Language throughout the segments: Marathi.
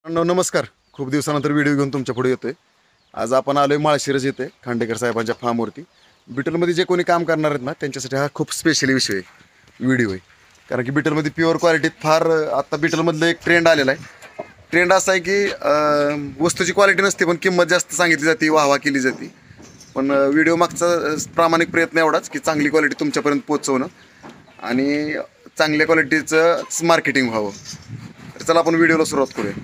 नमस्कार. खूप दिवसानंतर व्हिडिओ घेऊन तुमच्या पुढे येतोय. आज आपण आलोय माळशिरस येथे खांडेकर साहेबांच्या फार्मवरती. बिटलमध्ये जे कोणी काम करणार आहेत ना त्यांच्यासाठी हा खूप स्पेशली व्हिडिओ आहे. कारण की बिटलमध्ये प्युअर क्वालिटीत फार आता बिटलमधलं एक ट्रेंड आलेला आहे. ट्रेंड असा आहे की वस्तूची क्वालिटी नसते पण किंमत जास्त सांगितली जाते, वाहवा केली जाते. पण व्हिडिओ मागचा प्रामाणिक प्रयत्न एवढाच की चांगली क्वालिटी तुमच्यापर्यंत पोहोचवणं आणि चांगल्या क्वालिटीचं मार्केटिंग व्हावं. तर चला आपण व्हिडिओला सुरुवात करूया.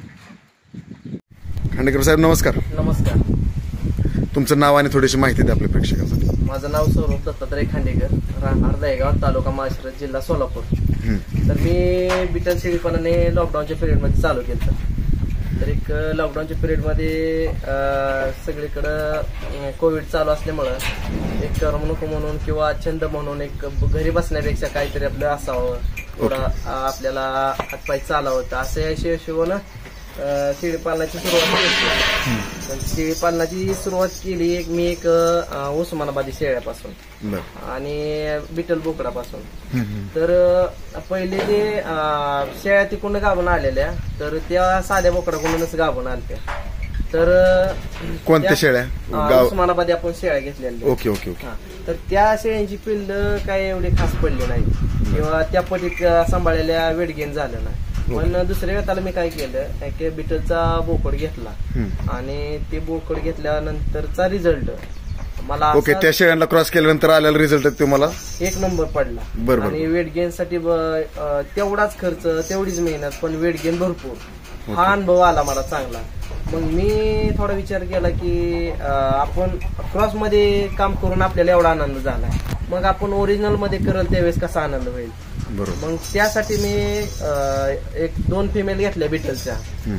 खांडेकर साहेब नमस्कार. नमस्कार. तुमचं नाव आणि थोडीशी माहिती द्या आपल्या प्रेक्षकांसाठी. माझं नाव सौरभ दत्तात्रय खांडेकर, राहणार दहेगाव, तालुका माळशिरस, जिल्हा सोलापूर. तर मी बिटल शेळीपालनाने लॉकडाऊनच्या पिरियडमध्ये चालू केलं. तर एक लॉकडाऊनच्या पिरियडमध्ये सगळीकडं कोविड चालू असल्यामुळं एक करमणूक म्हणून किंवा छंद म्हणून एक घरी बसण्यापेक्षा काहीतरी आपलं असावं, थोडा आपल्याला हातपाय चालावं, तर असं हिशोबानं शेळीपालनाची सुरुवात केली. शेळीपालनाची सुरुवात केली मी एक उस्मानाबादी शेळ्यापासून आणि बिटल बोकडापासून. तर पहिले जे शेळ्या तिकडून गाभून आलेल्या, तर त्या साध्या बोकडाकडूनच गाभून आल्या. तर कोणत्या शेळ्या? उस्मानाबादी आपण शेळ्या घेतलेल्या. Okay okay okay. तर त्या शेळ्यांची पिल्ल काही एवढी खास पडली नाही किंवा त्या पटीत सांभाळलेल्या वेट गेन झालं नाही. पण दुसऱ्या वेळेला मी काय केलं की बिटलचा बोकड घेतला आणि ते बोकड घेतल्यानंतरचा रिझल्ट मला ओके त्या शेळ्यांना क्रॉस केल्यानंतर आलेला रिझल्ट तुम्हाला एक नंबर पडला. बरोबर. आणि वेट गेन साठी तेवढाच खर्च, तेवढीच मेहनत, पण वेट गेन भरपूर. हा अनुभव आला मला चांगला. मग मी थोडा विचार केला की आपण क्रॉस मध्ये काम करून आपल्याला एवढा आनंद झाला, मग आपण ओरिजिनल मध्ये करल त्यावेळेस कसा आनंद होईल. मग त्यासाठी मी एक 2 फिमेल घेतल्या बिटलच्या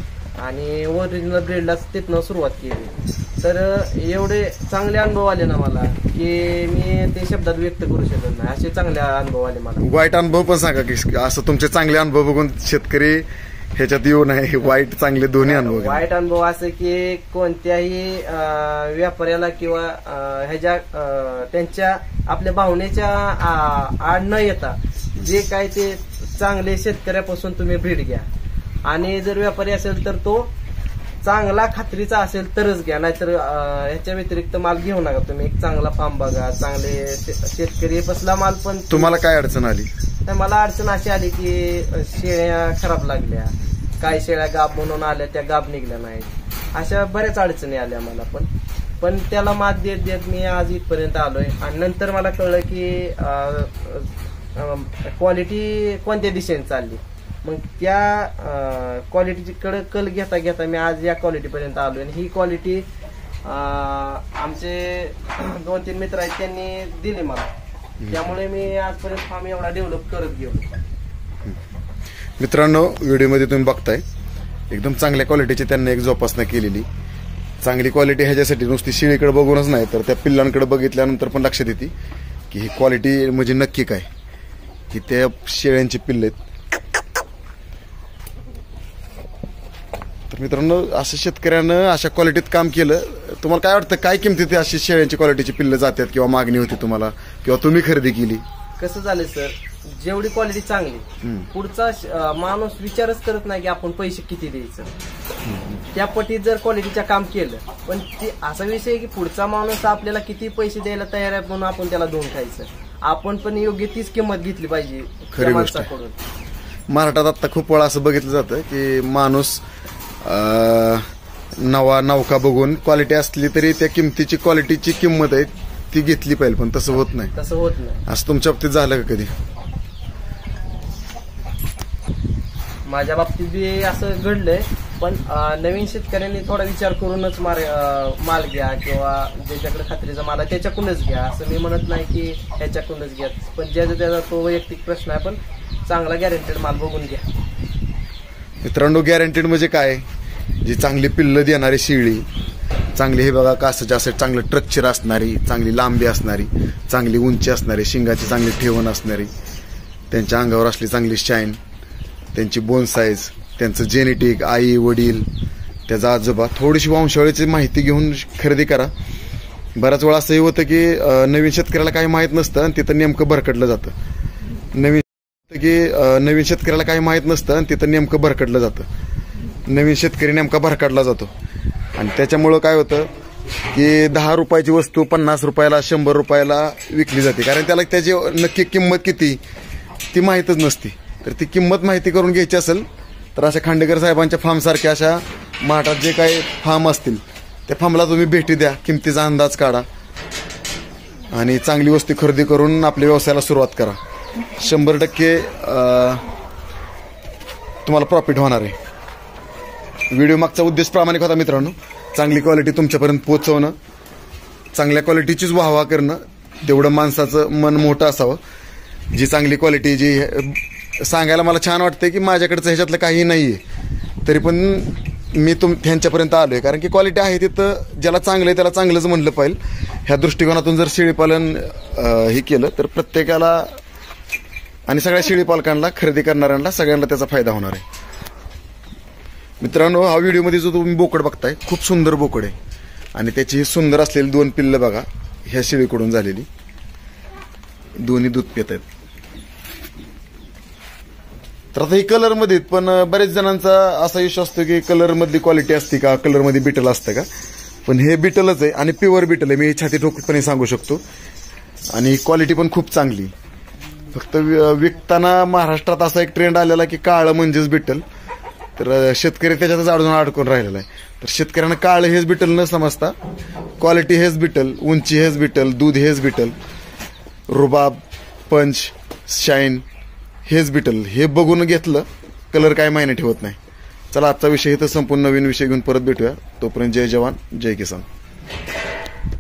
आणि ओरिजिनल ब्रीडला तिथनं सुरुवात केली. तर एवढे चांगले अनुभव आले ना मला की मी ते शब्दात व्यक्त करू शकत नाही, असे चांगले अनुभव आले मला. वाईट अनुभव पण सांगा की असं तुमचे चांगले अनुभव बघून शेतकरी ह्याच्यात येऊ नये. वाईट चांगले दोन्ही अनुभव. वाईट अनुभव असं की कोणत्याही व्यापाऱ्याला किंवा ह्याच्या त्यांच्या आपल्या भावनेच्या आड न येता जे काय ते चांगले शेतकऱ्यापासून तुम्ही ब्रीड घ्या. आणि जर व्यापारी असेल तर तो चांगला खात्रीचा असेल तरच घ्या, नाहीतर ह्याच्या व्यतिरिक्त माल घेऊ नका तुम्ही. एक चांगला फार्म बघा, चांगले शेतकरी बसला माल. पण तुम्हाला काय अडचण आली? तर मला अडचण अशी आली की शेळ्या खराब लागल्या, काही शेळ्या गाभ म्हणून आल्या, त्या गाभ निघल्या नाहीत, अशा बऱ्याच अडचणी आल्या मला. पण त्याला मात देत देत मी आज इथपर्यंत आलोय. आणि नंतर मला कळलं की क्वालिटी कोणत्या दिशेने चालली. मग त्या क्वालिटीकडे कल घेता घेता मी आज या क्वालिटीपर्यंत आलोय. आणि ही क्वालिटी आमचे 2-3 मित्र आहेत त्यांनी दिली मला, त्यामुळे मी आजपर्यंत फार्म एवढा डेव्हलप करत गेलो. मित्रांनो, व्हिडिओमध्ये तुम्ही बघताय एकदम चांगल्या क्वालिटीची त्यांनी एक जोपासना केलेली. चांगली क्वालिटी ह्याच्यासाठी नुसती शेळीकडे बघूनच नाही तर त्या पिल्लांकडे बघितल्यानंतर पण लक्षात येते की ही क्वालिटी म्हणजे नक्की काय, की त्या शेळ्यांची पिल्ल आहेत. तर मित्रांनो, असं शेतकऱ्यानं अशा क्वालिटीत काम केलं. तुम्हाला काय वाटतं, काय किमतीत अशी शेळ्यांची क्वालिटीची पिल्ल जातात किंवा मागणी होती तुम्हाला किंवा तुम्ही खरेदी केली? कसं झालं सर, जेवढी क्वालिटी चांगली, पुढचा माणूस विचारच करत नाही की आपण पैसे किती द्यायचं. त्या पटीत जर क्वालिटीचं काम केलं, पण ते असा विषय आहे की पुढचा माणूस आपल्याला किती पैसे द्यायला तयार आहे म्हणून आपण त्याला धुवून खायचं. आपण पण योग्य तीच किंमत घेतली पाहिजे खरी गोष्ट. महाराष्ट्रात आता खूप वेळा असं बघितलं जातं की माणूस नौका बघून क्वालिटी असली तरी त्या किमतीची क्वालिटीची किंमत आहे ती घेतली पाहिजे, पण तसं होत नाही. असं तुमच्या बाबतीत झालं का कधी? माझ्या बाबतीत बी असं घडलंय. पण नवीन शेतकऱ्यांनी थोडा विचार करूनच माल घ्या किंवा ज्याच्याकडे खात्रीचा माल आहे त्याच्याकडूनच घ्या. असं मी म्हणत नाही की ह्याच्याकडूनच घ्या, पण ज्याचा त्याचा तो वैयक्तिक प्रश्न आहे. पण चांगला गॅरंटेड माल बघून घ्या. मित्रांनो, गॅरंटेड म्हणजे काय? जी चांगली पिल्ल देणारी शेळी, चांगली हे बघा कासाच्या असं चांगलं स्ट्रक्चर असणारी, चांगली लांबी असणारी, चांगली उंची असणारी, शिंगाची चांगली ठेवण असणारी, त्यांच्या अंगावर असली चांगली शाईन, त्यांची बोन साईज, त्यांचं जेनेटिक, आई वडील, त्याचा आजोबा, थोडीशी वंशावळीची माहिती घेऊन खरेदी करा. बऱ्याच वेळा असंही होतं की नवीन शेतकऱ्याला काही माहीत नसतं आणि तिथं नेमकं भरकटलं जातं. नवीन शेतकऱ्याला काही माहीत नसतं आणि तिथं नेमकं भरकटलं जातं. नवीन शेतकरी नेमका भरकाडला जातो. आणि त्याच्यामुळं काय होतं की 10 रुपयाची वस्तू 50 रुपयाला 100 रुपयाला विकली जाते, कारण त्याला त्याची नक्की किंमत किती ती माहीतच नसते. तर ती किंमत माहिती करून घ्यायची असेल तर अशा खांडेकर साहेबांच्या फार्मसारख्या अशा महाटात जे काही फार्म असतील त्या फार्मला तुम्ही भेटी द्या, किमतीचा अंदाज काढा आणि चांगली वस्तू खरेदी करून आपल्या व्यवसायाला सुरुवात करा. 100% तुम्हाला प्रॉफिट होणार आहे. व्हिडिओ मागचा उद्देश प्रामाणिक होता मित्रांनो, चांगली क्वालिटी तुमच्यापर्यंत पोहोचवणं, चांगल्या क्वालिटीचीच वाहवा करणं. तेवढं माणसाचं मन मोठं असावं. जी चांगली क्वालिटी जी सांगायला मला छान वाटतं की माझ्याकडचं ह्याच्यातलं काही नाही आहे, तरी पण मी त्यांच्यापर्यंत आलो आहे, कारण की क्वालिटी आहे तिथं ज्याला चांगलं आहे त्याला चांगलंच म्हणलं पाहिजे. ह्या दृष्टिकोनातून जर शेळीपालन हे केलं तर प्रत्येकाला आणि सगळ्या शेळीपालकांना, खरेदी करणाऱ्यांना, सगळ्यांना त्याचा फायदा होणार आहे. मित्रांनो, हा व्हिडिओमध्ये जो तुम्ही बोकड बघताय खूप सुंदर बोकड आहे आणि त्याची सुंदर असलेली 2 पिल्लं बघा, ह्या शेळीकडून झालेली, दोन्ही दूध पित आहेत. तर आता ही कलरमध्ये, पण बरेच जणांचा असा विश्वास असतो की कलरमधली क्वालिटी असते का, कलरमध्ये बिटल असतं का, पण हे बिटलच आहे आणि प्युअर बिटल आहे, मी छाती ठोकपणे सांगू शकतो. आणि क्वालिटी पण खूप चांगली. फक्त विकताना महाराष्ट्रात असा एक ट्रेंड आलेला की काळं म्हणजेच बिटल, तर शेतकरी त्याच्यातच अडकून राहिलेला आहे. तर शेतकऱ्यांना काळं हेच बिटल न समजता क्वालिटी हेच बिटल, उंची हेच बिटल, दूध हेच बिटल, रुबाब, पंच, शाईन हेच बिटल हे बघून घेतलं, कलर काय मायने ठेवत नाही. चला, आजचा विषय इथं संपूर्ण नवीन विषय घेऊन परत भेटूया. तोपर्यंत जय जवान जय किसान.